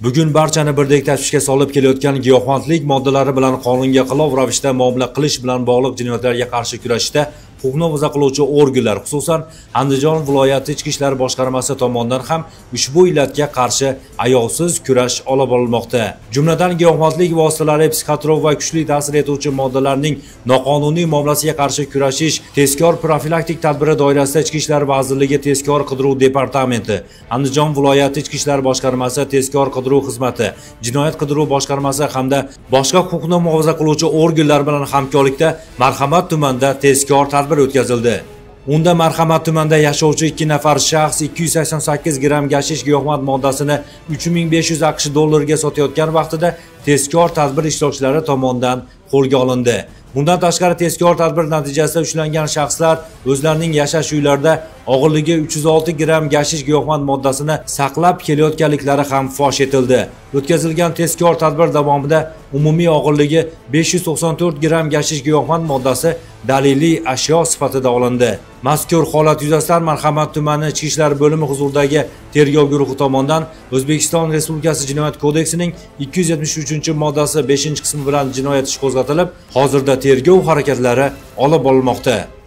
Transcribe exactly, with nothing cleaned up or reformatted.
Bugun barchani birdek tashvishga solib kelayotgan giyohvandlik moddalari bilan qonunga xilof ravishda muomala qilish bilan bog'liq jinoyatlarga qarshi kurashishda huquqni himoya qiluvchi organlar, xususan Andijon viloyati Ichki ishlar boshqarmasi tomonidan ham ushbu illatga qarshi ayovsiz kurash olib borilmoqda. Jumladan giyohvandlik vositalari, psixotrop va kuchli ta'sir etuvchi moddalarning noqonuniy muomalasiga qarshi kurashish tezkor profilaktik tadbiri doirasida Ichki ishlar vazirligi tezkor qidiruv departamenti, Andijon viloyati Ichki ishlar boshqarmasi tezkor qidiruv xizmati, jinoyat qidiruv boshqarmasi hamda boshqa huquqni muhofaza qiluvchi organlar bilan hamkorlikda Marhamat tumanida tezkor tadbir o'tkazildi. Unda Marhamat tumanida yashovchi ikki nafar shaxs ikki yuz sakson sakkiz gramm gashish giyohvand moddasini uch ming besh yuz AQSh dollariga sotayotgan vaqtida tezkor tadbir ishtirokchilari tomonidan qo'lga olindi. Bundan tashqari tezkor tadbir natijasida ushlangan shaxslar o'zlarining yashash uylarida og'irligi uch yuz olti gramm gashish giyohvand moddasini saqlab kelayotganliklari ham fosh etildi. O'tkazilgan tezkor tadbir davomida umumiy og'irligi besh yuz to'qson to'rt gramm gashish giyohvand moddasi daliliy ashyo sifatida olindi. Mazkur holat yuzasidan Marhamat tumani Ichki ishlar bo'limi huzuridagi tergov guruhi tomonidan O'zbekiston Respublikasi Jinoyat kodeksining ikki yuz yetmish uchinchi moddasi beshinchi qismi bilan jinoyat ishi qo'zg'atilib, hozirda tergov harakatlari olib borilmoqda.